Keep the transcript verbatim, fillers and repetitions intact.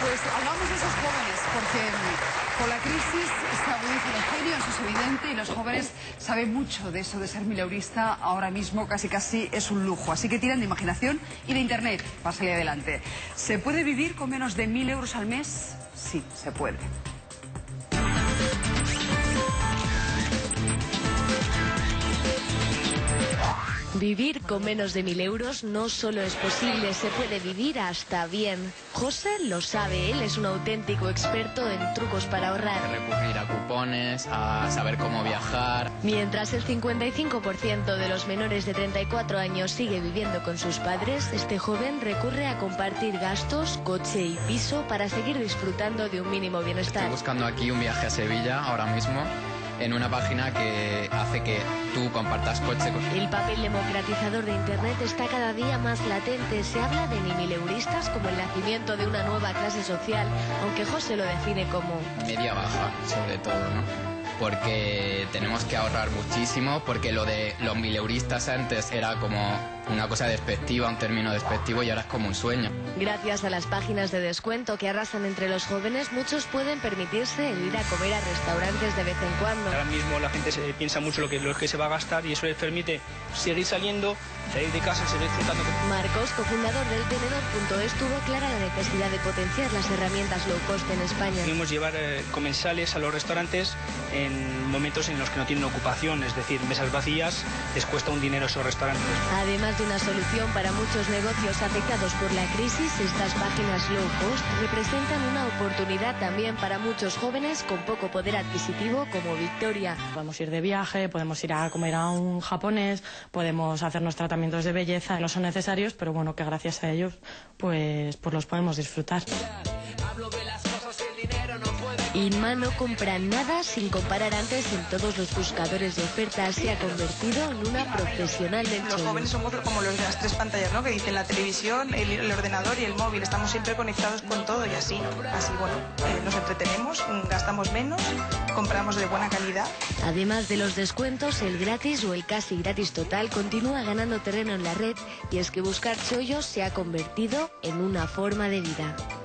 Pues hablamos de esos jóvenes, porque con la crisis se agudiza el genio, eso es evidente, y los jóvenes saben mucho de eso de ser mileurista. Ahora mismo casi casi es un lujo, así que tiran de imaginación y de internet para salir adelante. ¿Se puede vivir con menos de mil euros al mes? Sí, se puede. Vivir con menos de mil euros no solo es posible, se puede vivir hasta bien. José lo sabe, él es un auténtico experto en trucos para ahorrar. Recurrir a cupones, a saber cómo viajar. Mientras el cincuenta y cinco por ciento de los menores de treinta y cuatro años sigue viviendo con sus padres, este joven recurre a compartir gastos, coche y piso para seguir disfrutando de un mínimo bienestar. Estoy buscando aquí un viaje a Sevilla ahora mismo, en una página que hace que tú compartas coche con... El papel democratizador de Internet está cada día más latente. Se habla de mileuristas como el nacimiento de una nueva clase social, aunque José lo define como... media baja, sobre todo, ¿no? Porque tenemos que ahorrar muchísimo, porque lo de los mileuristas antes era como una cosa despectiva, un término despectivo, y ahora es como un sueño. Gracias a las páginas de descuento que arrasan entre los jóvenes, muchos pueden permitirse el ir a comer a restaurantes de vez en cuando. Ahora mismo la gente se piensa mucho lo que, lo que se va a gastar, y eso les permite seguir saliendo, salir de casa, seguir disfrutando. Marcos, cofundador del Tenedor punto es, tuvo clara la necesidad de potenciar las herramientas low cost en España. Queremos llevar eh, comensales a los restaurantes en momentos en los que no tienen ocupación, es decir, mesas vacías, les cuesta un dinero esos restaurantes. Además de una solución para muchos negocios afectados por la crisis, estas páginas low cost representan una oportunidad también para muchos jóvenes con poco poder adquisitivo como Victoria. Podemos ir de viaje, podemos ir a comer a un japonés, podemos hacernos tratamientos de belleza, no son necesarios, pero bueno, que gracias a ellos pues, pues los podemos disfrutar. Inma no compra nada sin comparar antes en todos los buscadores de ofertas. Se ha convertido en una profesional del Los chollo. jóvenes somos como los de las tres pantallas, ¿no? Que dicen la televisión, el, el ordenador y el móvil. Estamos siempre conectados con todo y así, así bueno, eh, nos entretenemos, gastamos menos, compramos de buena calidad. Además de los descuentos, el gratis o el casi gratis total continúa ganando terreno en la red, y es que buscar chollos se ha convertido en una forma de vida.